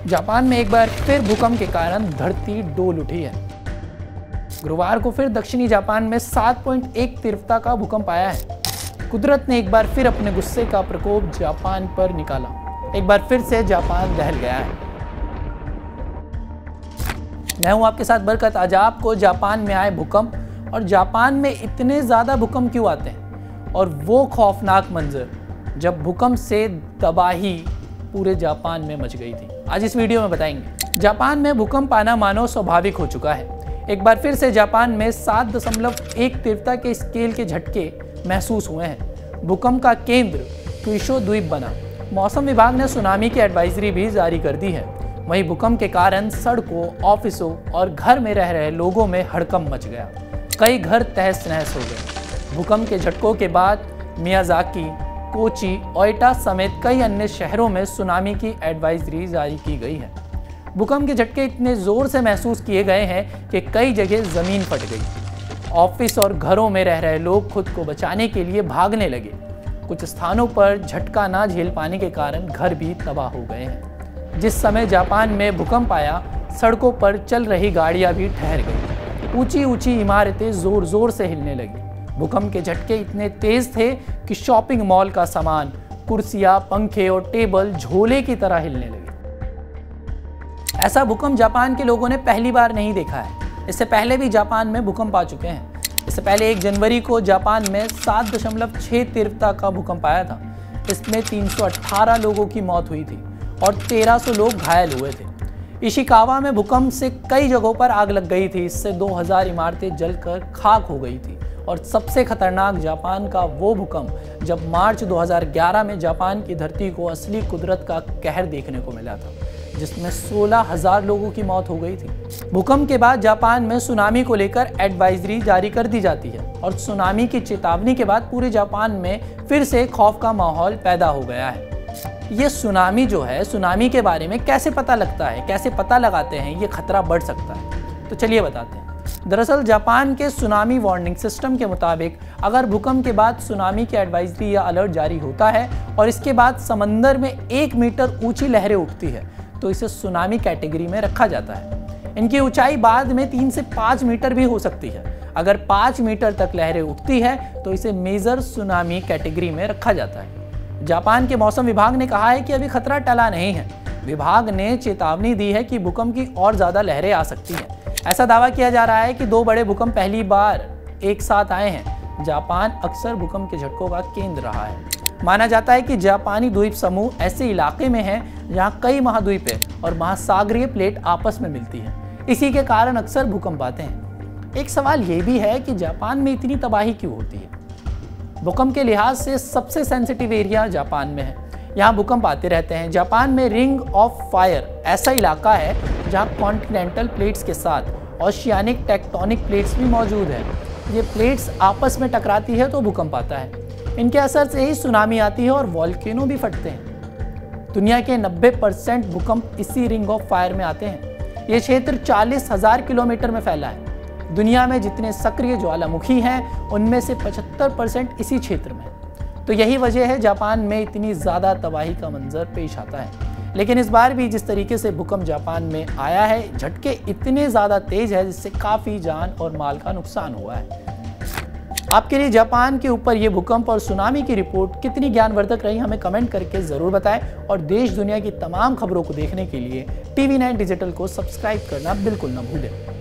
Japan में एक बार फिर भूकंप के कारण धरती डोल उठी है। गुरुवार को फिर दक्षिणी जापान में 7.1 तीव्रता का भूकंप आया है। कुदरत ने एक बार फिर अपने गुस्से का प्रकोप जापान पर निकाला। एक बार फिर से जापान दहल गया है। मैं हूं आपके साथ बरकत। आज आपको जापान में आए भूकंप और जापान में इतने ज्यादा भूकंप क्यों आते हैं और वो खौफनाक मंजर जब भूकंप से तबाही पूरे जापान में मच गई थी, आज इस वीडियो में बताएंगे। जापान में भूकंप आना मानो स्वाभाविक हो चुका है। एक बार फिर से जापान में 7.1 तीव्रता के स्केल के झटके महसूस हुए हैं। भूकंप का केंद्र क्यूशो द्वीप बना। मौसम विभाग ने सुनामी की एडवाइजरी भी जारी कर दी है। वहीं भूकंप के कारण सड़कों, ऑफिसों और घर में रह रहे लोगों में हड़कंप मच गया। कई घर तहस नहस हो गए। भूकंप के झटकों के बाद मियाजाकी, कोची, ओइटा समेत कई अन्य शहरों में सुनामी की एडवाइजरी जारी की गई है। भूकंप के झटके इतने जोर से महसूस किए गए हैं कि कई जगह जमीन फट गई। ऑफिस और घरों में रह रहे लोग खुद को बचाने के लिए भागने लगे। कुछ स्थानों पर झटका ना झेल पाने के कारण घर भी तबाह हो गए हैं। जिस समय जापान में भूकंप आया, सड़कों पर चल रही गाड़ियां भी ठहर गई। ऊंची ऊंची इमारतें जोर जोर से हिलने लगी। भूकंप के झटके इतने तेज थे कि शॉपिंग मॉल का सामान, कुर्सियां, पंखे और टेबल झोले की तरह हिलने लगे। ऐसा भूकंप जापान के लोगों ने पहली बार नहीं देखा है। इससे पहले भी जापान में भूकंप आ चुके हैं। इससे पहले 1 जनवरी को जापान में 7.6 तीव्रता का भूकंप आया था। इसमें 318 लोगों की मौत हुई थी और 1300 लोग घायल हुए थे। इशिकावा में भूकंप से कई जगहों पर आग लग गई थी। इससे 2000 इमारतें जलकर खाक हो गई थी। और सबसे खतरनाक जापान का वो भूकंप जब मार्च 2011 में जापान की धरती को असली कुदरत का कहर देखने को मिला था, जिसमें 16,000 लोगों की मौत हो गई थी। भूकंप के बाद जापान में सुनामी को लेकर एडवाइजरी जारी कर दी जाती है और सुनामी की चेतावनी के बाद पूरे जापान में फिर से खौफ का माहौल पैदा हो गया है। ये सुनामी जो है, सुनामी के बारे में कैसे पता लगता है, कैसे पता लगाते हैं ये खतरा बढ़ सकता है, तो चलिए बताते हैं। दरअसल जापान के सुनामी वार्निंग सिस्टम के मुताबिक अगर भूकंप के बाद सुनामी की एडवाइजरी या अलर्ट जारी होता है और इसके बाद समंदर में 1 मीटर ऊंची लहरें उठती है तो इसे सुनामी कैटेगरी में रखा जाता है। इनकी ऊंचाई बाद में 3 से 5 मीटर भी हो सकती है। अगर 5 मीटर तक लहरें उठती है तो इसे मेजर सुनामी कैटेगरी में रखा जाता है। जापान के मौसम विभाग ने कहा है कि अभी खतरा टला नहीं है। विभाग ने चेतावनी दी है कि भूकंप की और ज्यादा लहरें आ सकती हैं। ऐसा दावा किया जा रहा है कि 2 बड़े भूकंप पहली बार एक साथ आए हैं। जापान अक्सर भूकंप के झटकों का केंद्र रहा है। माना जाता है कि जापानी द्वीप समूह ऐसे इलाके में है जहां कई महाद्वीपें और महासागरीय प्लेट आपस में मिलती हैं। इसी के कारण अक्सर भूकंप आते हैं। एक सवाल ये भी है कि जापान में इतनी तबाही क्यों होती है। भूकंप के लिहाज से सबसे सेंसिटिव एरिया जापान में है। यहाँ भूकंप आते रहते हैं। जापान में रिंग ऑफ फायर ऐसा इलाका है जहाँ कॉन्टिनेंटल प्लेट्स के साथ ओशियानिक टेक्टोनिक प्लेट्स भी मौजूद है। ये प्लेट्स आपस में टकराती है तो भूकंप आता है। इनके असर से ही सुनामी आती है और वॉल्केनो भी फटते हैं। दुनिया के 90% भूकंप इसी रिंग ऑफ फायर में आते हैं। ये क्षेत्र 40,000 किलोमीटर में फैला है। दुनिया में जितने सक्रिय ज्वालामुखी हैं उनमें से 75% इसी क्षेत्र में। तो यही वजह है जापान में इतनी ज़्यादा तबाही का मंजर पेश आता है। लेकिन इस बार भी जिस तरीके से भूकंप जापान में आया है, झटके इतने ज़्यादा तेज है जिससे काफ़ी जान और माल का नुकसान हुआ है। आपके लिए जापान के ऊपर ये भूकंप और सुनामी की रिपोर्ट कितनी ज्ञानवर्धक रही, हमें कमेंट करके ज़रूर बताएं। और देश दुनिया की तमाम खबरों को देखने के लिए TV9 डिजिटल को सब्सक्राइब करना बिल्कुल न भूलें।